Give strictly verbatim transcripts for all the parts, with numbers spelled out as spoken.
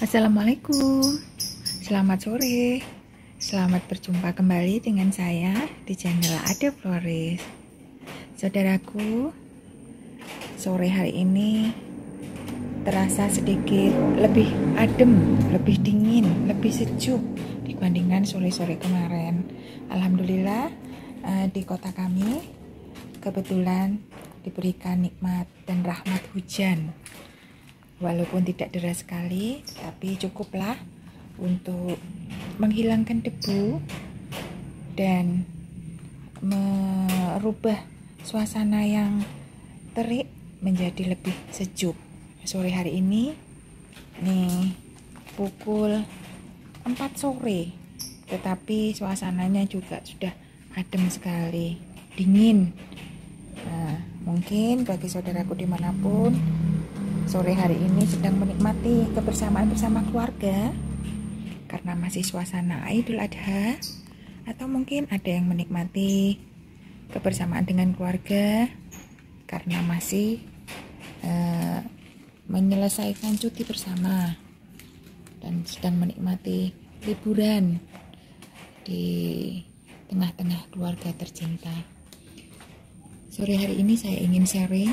Assalamualaikum, selamat sore, selamat berjumpa kembali dengan saya di channel Ade Flores. Saudaraku, sore hari ini terasa sedikit lebih adem, lebih dingin, lebih sejuk dibandingkan sore-sore kemarin. Alhamdulillah, di kota kami kebetulan diberikan nikmat dan rahmat hujan. Walaupun tidak deras sekali, tapi cukuplah untuk menghilangkan debu dan merubah suasana yang terik menjadi lebih sejuk. Sore hari ini nih pukul empat sore, tetapi suasananya juga sudah adem sekali, dingin. Nah, mungkin bagi saudaraku dimanapun sore hari ini sedang menikmati kebersamaan bersama keluarga karena masih suasana Idul Adha, atau mungkin ada yang menikmati kebersamaan dengan keluarga karena masih uh, menyelesaikan cuti bersama dan sedang menikmati liburan di tengah-tengah keluarga tercinta. Sore hari ini saya ingin sharing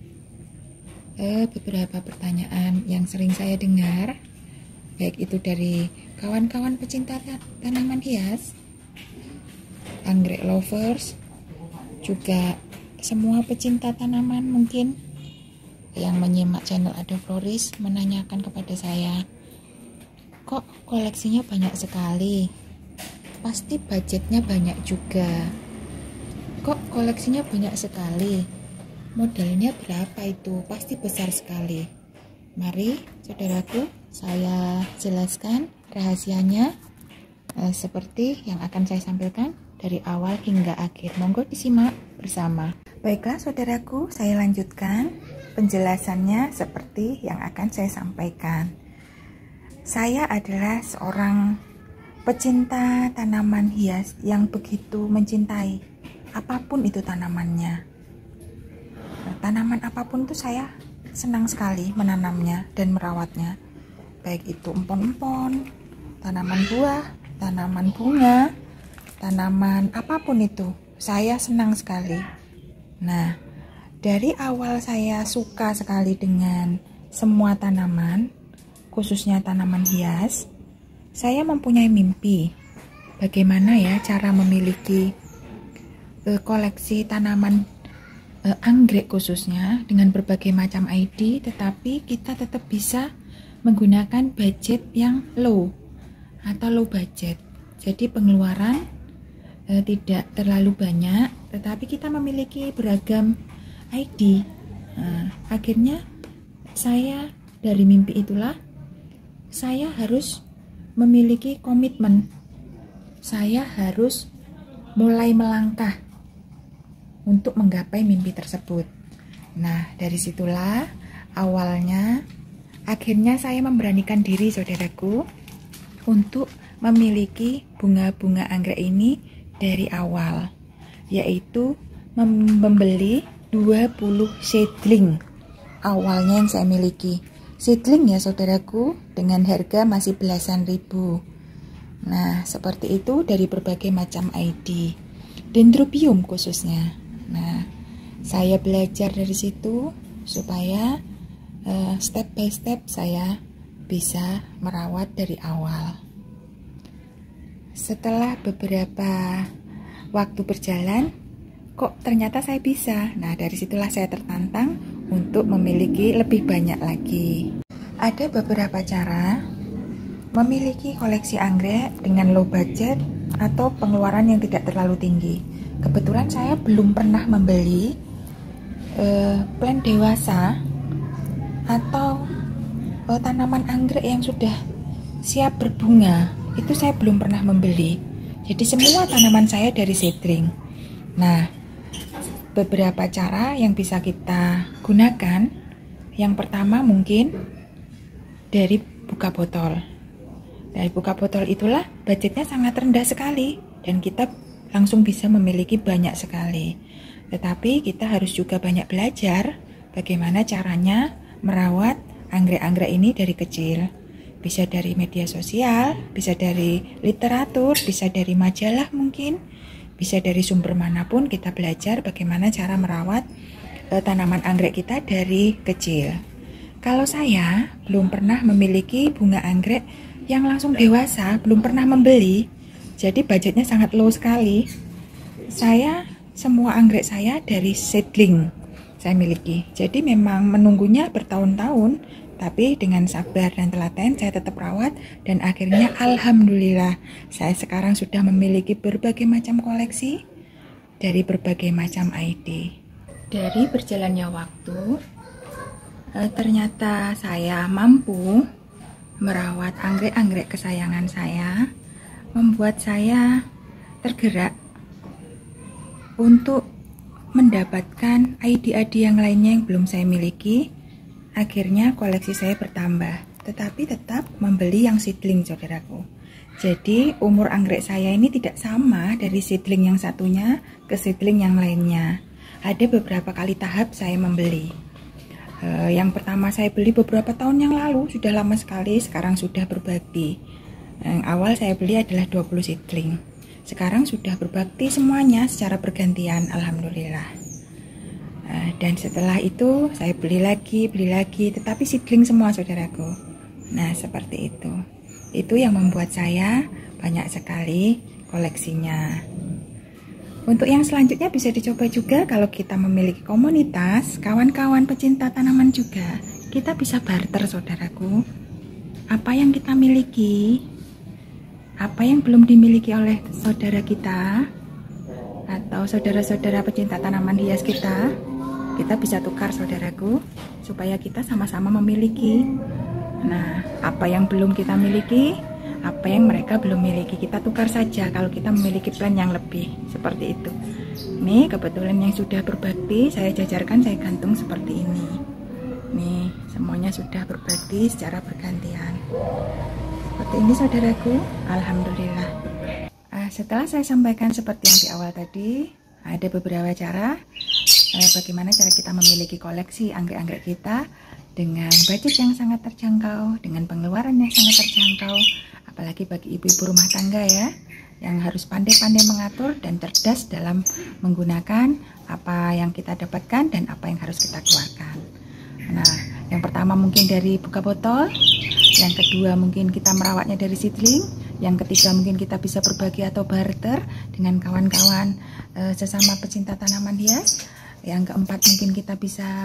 beberapa pertanyaan yang sering saya dengar, baik itu dari kawan-kawan pecinta tanaman hias, anggrek lovers, juga semua pecinta tanaman mungkin yang menyimak channel Ade Flores menanyakan kepada saya, kok koleksinya banyak sekali, pasti budgetnya banyak juga, kok koleksinya banyak sekali, modalnya berapa itu? Pasti besar sekali. Mari saudaraku, saya jelaskan rahasianya eh, seperti yang akan saya sampaikan dari awal hingga akhir. Monggo disimak bersama. Baiklah saudaraku, saya lanjutkan penjelasannya seperti yang akan saya sampaikan. Saya adalah seorang pecinta tanaman hias yang begitu mencintai apapun itu tanamannya. Tanaman apapun itu saya senang sekali menanamnya dan merawatnya, baik itu empon-empon, tanaman buah, tanaman bunga, tanaman apapun itu saya senang sekali. Nah, dari awal saya suka sekali dengan semua tanaman, khususnya tanaman hias. Saya mempunyai mimpi bagaimana ya cara memiliki uh, koleksi tanaman Uh, anggrek khususnya dengan berbagai macam I D, tetapi kita tetap bisa menggunakan budget yang low atau low budget. Jadi pengeluaran uh, tidak terlalu banyak, tetapi kita memiliki beragam I D. Nah, akhirnya saya dari mimpi itulah saya harus memiliki komitmen. Saya harus mulai melangkah untuk menggapai mimpi tersebut. Nah, dari situlah awalnya akhirnya saya memberanikan diri saudaraku untuk memiliki bunga-bunga anggrek ini dari awal, yaitu mem membeli dua puluh seedling awalnya yang saya miliki. Seedling ya saudaraku, dengan harga masih belasan ribu. Nah, seperti itu dari berbagai macam I D, dendrobium khususnya. Nah, saya belajar dari situ supaya uh, step by step saya bisa merawat dari awal. Setelah beberapa waktu berjalan, kok ternyata saya bisa. Nah, dari situlah saya tertantang untuk memiliki lebih banyak lagi. Ada beberapa cara memiliki koleksi anggrek dengan low budget atau pengeluaran yang tidak terlalu tinggi. Kebetulan saya belum pernah membeli uh, plant dewasa atau uh, tanaman anggrek yang sudah siap berbunga. Itu saya belum pernah membeli. Jadi semua tanaman saya dari seedling. Nah, beberapa cara yang bisa kita gunakan. Yang pertama mungkin dari buka botol. Dari buka botol itulah budgetnya sangat rendah sekali dan kita langsung bisa memiliki banyak sekali. Tetapi kita harus juga banyak belajar bagaimana caranya merawat anggrek-anggrek ini dari kecil. Bisa dari media sosial, bisa dari literatur, bisa dari majalah mungkin, bisa dari sumber manapun kita belajar bagaimana cara merawat eh, tanaman anggrek kita dari kecil. Kalau saya belum pernah memiliki bunga anggrek yang langsung dewasa, belum pernah membeli, jadi budgetnya sangat low sekali. Saya semua anggrek saya dari seedling saya miliki, jadi memang menunggunya bertahun-tahun, tapi dengan sabar dan telaten saya tetap rawat, dan akhirnya alhamdulillah saya sekarang sudah memiliki berbagai macam koleksi dari berbagai macam I D. Dari berjalannya waktu, eh, ternyata saya mampu merawat anggrek-anggrek kesayangan saya, membuat saya tergerak untuk mendapatkan I D-I D yang lainnya yang belum saya miliki. Akhirnya koleksi saya bertambah, tetapi tetap membeli yang seedling, saudaraku. Jadi umur anggrek saya ini tidak sama dari seedling yang satunya ke seedling yang lainnya. Ada beberapa kali tahap saya membeli. Uh, yang pertama saya beli beberapa tahun yang lalu, sudah lama sekali, sekarang sudah berbakti. Yang awal saya beli adalah dua puluh seedling. Sekarang sudah berbakti semuanya secara bergantian, alhamdulillah. Dan setelah itu saya beli lagi, beli lagi, tetapi seedling semua, saudaraku. Nah, seperti itu. Itu yang membuat saya banyak sekali koleksinya. Untuk yang selanjutnya bisa dicoba juga kalau kita memiliki komunitas, kawan-kawan pecinta tanaman juga. Kita bisa barter, saudaraku. Apa yang kita miliki, apa yang belum dimiliki oleh saudara kita, atau saudara-saudara pecinta tanaman hias kita, kita bisa tukar, saudaraku, supaya kita sama-sama memiliki. Nah, apa yang belum kita miliki, apa yang mereka belum miliki, kita tukar saja kalau kita memiliki plan yang lebih. Seperti itu. Nih, kebetulan yang sudah berbakti saya jajarkan, saya gantung seperti ini. Nih, semuanya sudah berbakti secara bergantian. Seperti ini, saudaraku. Alhamdulillah. Nah, setelah saya sampaikan seperti yang di awal tadi, ada beberapa cara eh, bagaimana cara kita memiliki koleksi anggrek-anggrek kita dengan budget yang sangat terjangkau, dengan pengeluaran yang sangat terjangkau, apalagi bagi ibu-ibu rumah tangga ya, yang harus pandai-pandai mengatur dan cerdas dalam menggunakan apa yang kita dapatkan dan apa yang harus kita keluarkan. Nah, yang pertama mungkin dari buka botol, yang kedua mungkin kita merawatnya dari seedling, yang ketiga mungkin kita bisa berbagi atau barter dengan kawan-kawan e, sesama pecinta tanaman hias. Yang keempat mungkin kita bisa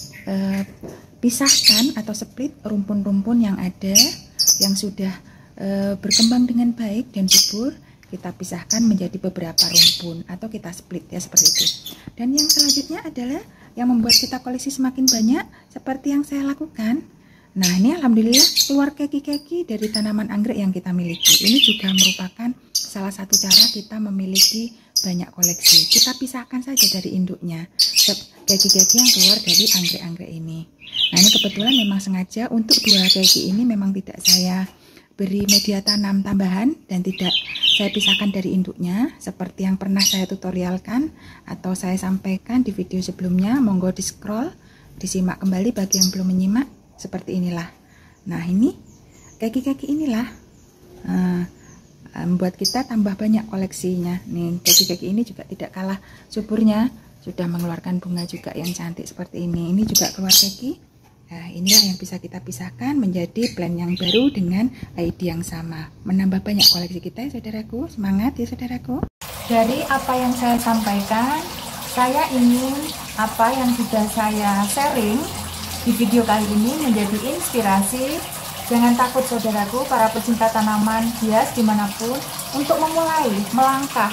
e, pisahkan atau split rumpun-rumpun yang ada yang sudah e, berkembang dengan baik dan subur, kita pisahkan menjadi beberapa rumpun atau kita split ya, seperti itu. Dan yang selanjutnya adalah yang membuat kita koleksi semakin banyak seperti yang saya lakukan. Nah, ini alhamdulillah keluar keki-keki dari tanaman anggrek yang kita miliki. Ini juga merupakan salah satu cara kita memiliki banyak koleksi. Kita pisahkan saja dari induknya keki-keki yang keluar dari anggrek-anggrek ini. Nah, ini kebetulan memang sengaja untuk dua keki ini memang tidak saya beri media tanam tambahan dan tidak saya pisahkan dari induknya seperti yang pernah saya tutorialkan atau saya sampaikan di video sebelumnya. Monggo di scroll, disimak kembali bagi yang belum menyimak. Seperti inilah. Nah, ini keki-keki inilah uh, membuat kita tambah banyak koleksinya. Nih, keki-keki ini juga tidak kalah suburnya, sudah mengeluarkan bunga juga yang cantik seperti ini. Ini juga keluar keki. Nah, inilah yang bisa kita pisahkan menjadi plan yang baru dengan I D yang sama. Menambah banyak koleksi kita ya, saudaraku. Semangat ya, saudaraku. Dari apa yang saya sampaikan, saya ingin apa yang sudah saya sharing di video kali ini menjadi inspirasi. Jangan takut, saudaraku, para pecinta tanaman hias dimanapun, untuk memulai melangkah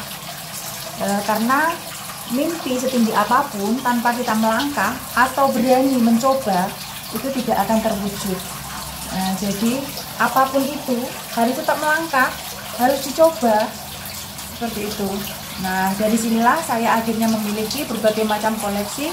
e, karena mimpi setinggi apapun tanpa kita melangkah atau berani mencoba itu tidak akan terwujud. Nah, jadi apapun itu harus tetap melangkah, harus dicoba seperti itu. Nah, dari sinilah saya akhirnya memiliki berbagai macam koleksi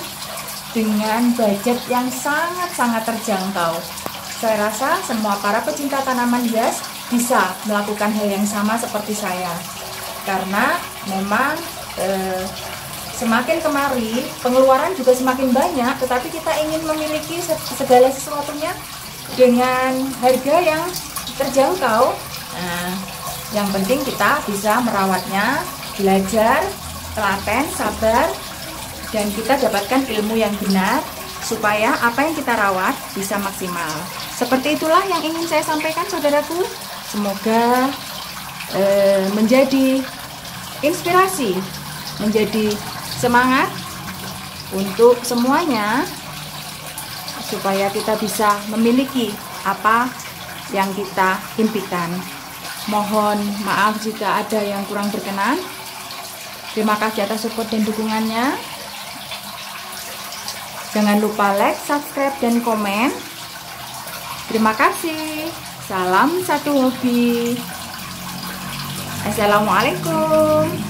dengan budget yang sangat-sangat terjangkau. Saya rasa semua para pecinta tanaman hias bisa melakukan hal yang sama seperti saya. Karena memang eh, semakin kemari pengeluaran juga semakin banyak, tetapi kita ingin memiliki segala sesuatunya dengan harga yang terjangkau. Nah, yang penting kita bisa merawatnya, belajar, telaten, sabar, dan kita dapatkan ilmu yang benar supaya apa yang kita rawat bisa maksimal. Seperti itulah yang ingin saya sampaikan, saudaraku. Semoga eh, menjadi inspirasi, menjadi semangat untuk semuanya, supaya kita bisa memiliki apa yang kita impikan. Mohon maaf jika ada yang kurang berkenan. Terima kasih atas support dan dukungannya. Jangan lupa like, subscribe, dan komen. Terima kasih. Salam satu hobi. Assalamualaikum.